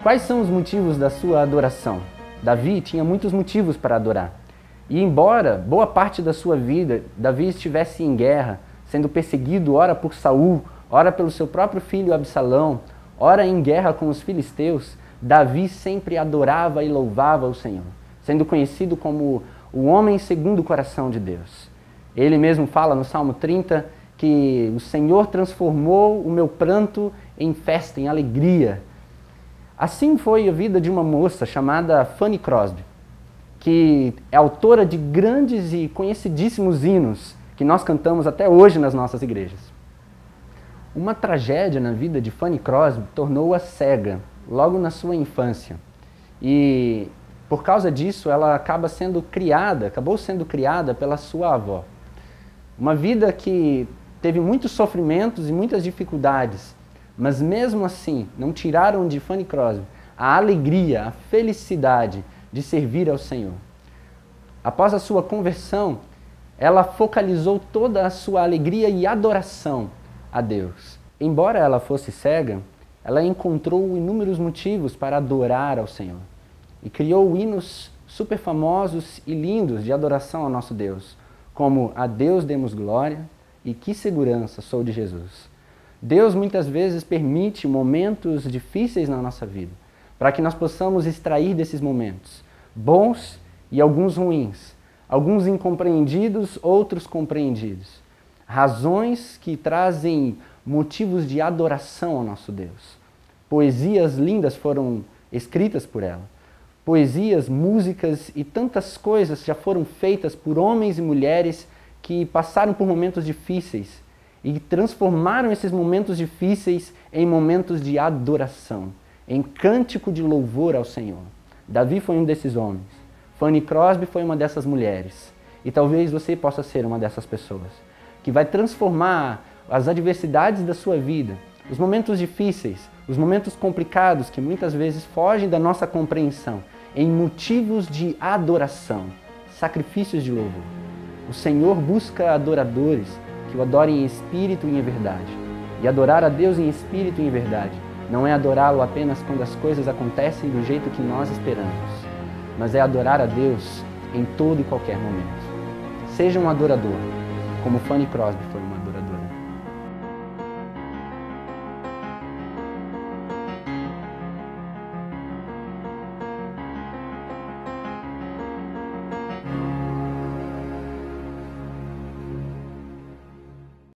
Quais são os motivos da sua adoração? Davi tinha muitos motivos para adorar. E embora boa parte da sua vida Davi estivesse em guerra, sendo perseguido ora por Saul, ora pelo seu próprio filho Absalão, ora em guerra com os filisteus, Davi sempre adorava e louvava o Senhor, sendo conhecido como o homem segundo o coração de Deus. Ele mesmo fala no Salmo 30 que o Senhor transformou o meu pranto em festa, em alegria. Assim foi a vida de uma moça chamada Fanny Crosby, que é autora de grandes e conhecidíssimos hinos que nós cantamos até hoje nas nossas igrejas. Uma tragédia na vida de Fanny Crosby tornou-a cega logo na sua infância. E por causa disso ela acabou sendo criada pela sua avó. Uma vida que teve muitos sofrimentos e muitas dificuldades, mas mesmo assim não tiraram de Fanny Crosby a alegria, a felicidade de servir ao Senhor. Após a sua conversão, ela focalizou toda a sua alegria e adoração a Deus. Embora ela fosse cega, ela encontrou inúmeros motivos para adorar ao Senhor e criou hinos super famosos e lindos de adoração ao nosso Deus, como A Deus demos glória e Que segurança sou de Jesus. Deus muitas vezes permite momentos difíceis na nossa vida, para que nós possamos extrair desses momentos, bons e alguns ruins, alguns incompreendidos, outros compreendidos. Razões que trazem motivos de adoração ao nosso Deus. Poesias lindas foram escritas por ela. Poesias, músicas e tantas coisas já foram feitas por homens e mulheres que passaram por momentos difíceis e transformaram esses momentos difíceis em momentos de adoração, em cântico de louvor ao Senhor. Davi foi um desses homens. Fanny Crosby foi uma dessas mulheres. E talvez você possa ser uma dessas pessoas, que vai transformar as adversidades da sua vida, os momentos difíceis, os momentos complicados que muitas vezes fogem da nossa compreensão, em motivos de adoração, sacrifícios de louvor. O Senhor busca adoradores que o adorem em espírito e em verdade. E adorar a Deus em espírito e em verdade não é adorá-lo apenas quando as coisas acontecem do jeito que nós esperamos, mas é adorar a Deus em todo e qualquer momento. Seja um adorador, como Fanny Crosby foi.